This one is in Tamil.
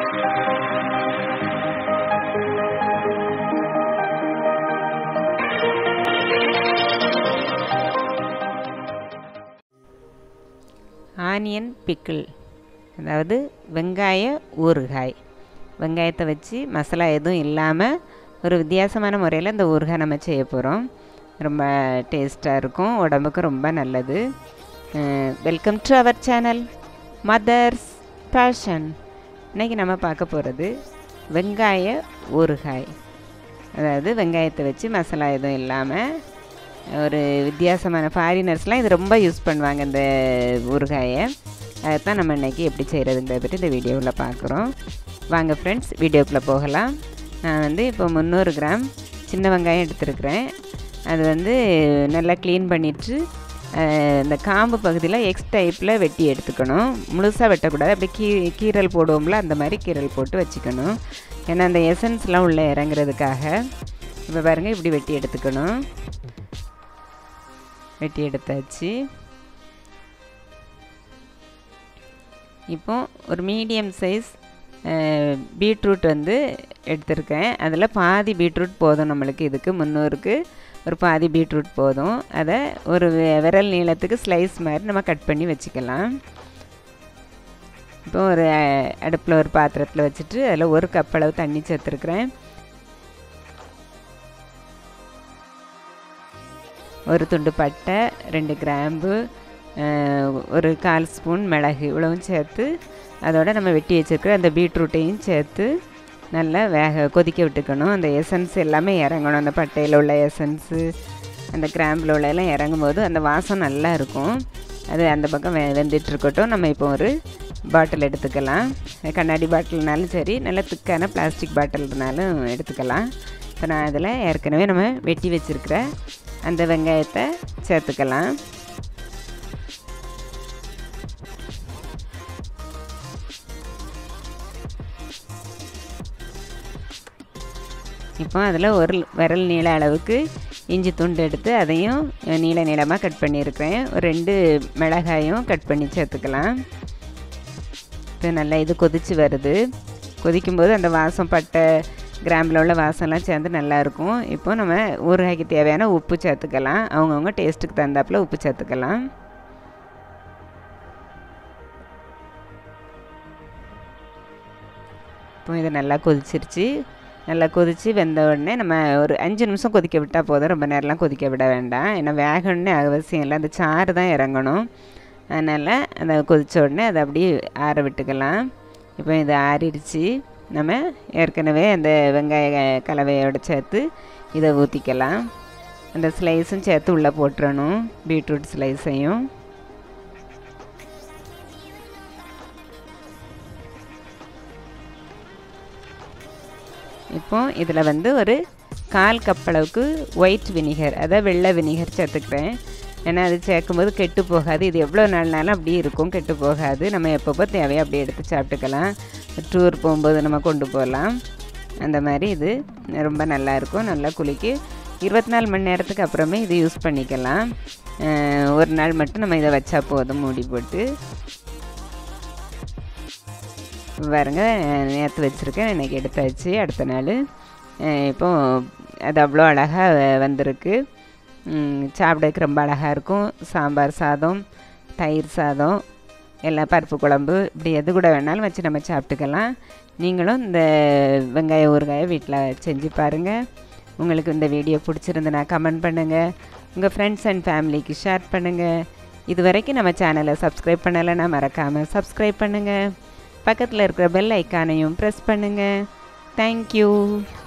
ஆனியன் பிக்கிள், அதாவது வெங்காய ஊறுகாய். வெங்காயத்தை வச்சு மசாலா எதுவும் இல்லாமல் ஒரு வித்தியாசமான முறையில் இந்த ஊறுகாய் நம்ம செய்ய போகிறோம். ரொம்ப டேஸ்ட்டாக இருக்கும், உடம்புக்கு ரொம்ப நல்லது. Welcome to our channel mother's passion. இன்றைக்கி நம்ம பார்க்க போகிறது வெங்காய ஊறுகாய். அதாவது வெங்காயத்தை வச்சு மசாலா எதுவும் இல்லாமல் ஒரு வித்தியாசமான ஃபாரினர்ஸ்லாம் இது ரொம்ப யூஸ் பண்ணுவாங்க இந்த ஊறுகாயை. அதைத்தான் நம்ம இன்றைக்கி எப்படி செய்கிறதுங்கிறத பற்றி இந்த வீடியோவில் பார்க்குறோம். வாங்க ஃப்ரெண்ட்ஸ், வீடியோக்குள்ளே போகலாம். நான் இப்போ 300 கிராம் சின்ன வெங்காயம் எடுத்துருக்கிறேன். அது நல்லா க்ளீன் பண்ணிவிட்டு இந்த காம்பு பகுதியில் எக்ஸ் டைப்பில் வெட்டி எடுத்துக்கணும். முழுசாக வெட்டக்கூடாது, அப்படி கீரல் போடுவோம்ல அந்த மாதிரி கீரல் போட்டு வச்சுக்கணும். ஏன்னா அந்த எசன்ஸ்லாம் உள்ளே இறங்குறதுக்காக. இப்போ பாருங்கள், இப்படி வெட்டி எடுத்துக்கணும். வெட்டி எடுத்தாச்சு. இப்போ ஒரு மீடியம் சைஸ் பீட்ரூட் எடுத்திருக்கேன். அதில் பாதி பீட்ரூட் போதும் நம்மளுக்கு. இதுக்கு 300க்கு ஒரு பாதி பீட்ரூட் போதும். அதை ஒரு விரல் நீளத்துக்கு ஸ்லைஸ் மாதிரி நம்ம கட் பண்ணி வச்சுக்கலாம். இப்போ ஒரு அடுப்பில் ஒரு பாத்திரத்தில் வச்சுட்டு அதில் 1 கப் அளவு தண்ணி சேர்த்துருக்குறேன். ஒரு துண்டு பட்டை, 2 கிராம்பு, ஒரு 1/4 ஸ்பூன் மிளகு, இவ்வளவும் சேர்த்து அதோட நம்ம வெட்டி வச்சுருக்கிற அந்த பீட்ரூட்டையும் சேர்த்து நல்லா கொதிக்க விட்டுக்கணும். அந்த எசன்ஸ் எல்லாமே இறங்கணும். அந்த பட்டையில் உள்ள எசன்ஸு, அந்த கிராம்பில் உள்ள எல்லாம் இறங்கும்போது அந்த வாசம் நல்லா இருக்கும். அது அந்த பக்கம் வெந்துட்டுருக்கட்டும். நம்ம இப்போ ஒரு பாட்டில் எடுத்துக்கலாம். கண்ணாடி பாட்டில்னாலும் சரி, நல்ல திக்கான பிளாஸ்டிக் பாட்டில்னாலும் எடுத்துக்கலாம். இப்போ நான் அதில் ஏற்கனவே நம்ம வெட்டி வச்சுருக்கிற அந்த வெங்காயத்தை சேர்த்துக்கலாம். இப்போ அதில் ஒரு விரல் நீள அளவுக்கு இஞ்சி துண்டு எடுத்து அதையும் நீள நீளமாக கட் பண்ணியிருக்கிறேன். ஒரு 2 மிளகாயும் கட் பண்ணி சேர்த்துக்கலாம். இப்போ நல்லா இது கொதித்து வருது. கொதிக்கும்போது அந்த வாசம், பட்டை கிராம்பில் உள்ள வாசம்லாம் சேர்ந்து நல்லாயிருக்கும். இப்போ நம்ம ஊறுகாய்க்கு தேவையான உப்பு சேர்த்துக்கலாம். அவங்கவுங்க டேஸ்ட்டுக்கு தகுந்தாப்பில் உப்பு சேர்த்துக்கலாம். இப்போ இது நல்லா கொதிச்சிருச்சு. நல்லா கொதித்து வெந்த உடனே நம்ம ஒரு 5 நிமிஷம் கொதிக்க விட்டால் போதும். ரொம்ப நேரம்லாம் கொதிக்க விட வேண்டாம். ஏன்னா வேகணுன்னு அவசியம் இல்லை, அந்த சாறு தான் இறங்கணும். அதனால் அதை கொதித்த உடனே அதை அப்படியே ஆற விட்டுக்கலாம். இப்போ இது ஆறிடுச்சு. நம்ம ஏற்கனவே அந்த வெங்காய கலவையோடு சேர்த்து இதை ஊற்றிக்கலாம். அந்த ஸ்லைஸும் சேர்த்து உள்ளே போட்டுறணும், பீட்ரூட் ஸ்லைஸையும். இப்போ இதில் ஒரு 1/4 கப் அளவுக்கு ஒயிட் வினிகர், அதாவது வெள்ளை வினிகர் சேர்த்துக்கிறேன். ஏன்னா அது சேர்க்கும்போது கெட்டு போகாது. இது எவ்வளோ நாள்னாலும் அப்படியே இருக்கும், கெட்டு போகாது. நம்ம எப்பப்போ தேவையோ அப்படியே எடுத்து சாப்பிட்டுக்கலாம். டூர் போகும்போது நம்ம கொண்டு போகலாம். அந்த மாதிரி இது ரொம்ப நல்லாயிருக்கும். நல்லா குளிக்கு 24 மணி நேரத்துக்கு அப்புறமே இது யூஸ் பண்ணிக்கலாம். ஒரு நாள் மட்டும் நம்ம இதை வச்சா போதும், மூடி போட்டு. பாருங்க, நேற்று வச்சுருக்கேன், இன்றைக்கி எடுத்தாச்சு. அடுத்த நாள் இப்போது அது அவ்வளோ அழகாக வந்திருக்கு. சாப்பிடக்கு ரொம்ப அழகாக இருக்கும். சாம்பார் சாதம், தயிர் சாதம், எல்லாம் பருப்பு குழம்பு, இப்படி எது கூட வேணாலும் வச்சு நம்ம சாப்பிட்டுக்கலாம். நீங்களும் இந்த வெங்காய ஊறுகாயை வீட்டில் செஞ்சு பாருங்கள். உங்களுக்கு இந்த வீடியோ பிடிச்சிருந்துன்னா கமெண்ட் பண்ணுங்கள். உங்கள் ஃப்ரெண்ட்ஸ் அண்ட் ஃபேமிலிக்கு ஷேர் பண்ணுங்கள். இது வரைக்கும் நம்ம சேனலை சப்ஸ்கிரைப் பண்ணலைன்னா மறக்காமல் சப்ஸ்கிரைப் பண்ணுங்கள். பக்கத்தில் இருக்கிற பெல் ஐக்கானையும் ப்ரெஸ் பண்ணுங்கள். தேங்க்யூ.